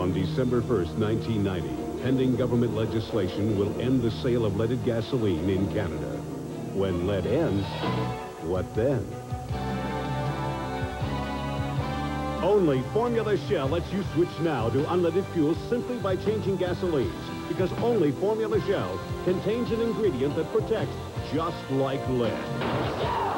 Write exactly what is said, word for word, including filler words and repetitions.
On December first, nineteen ninety, pending government legislation will end the sale of leaded gasoline in Canada. When lead ends, what then? Only Formula Shell lets you switch now to unleaded fuels simply by changing gasolines, because only Formula Shell contains an ingredient that protects just like lead.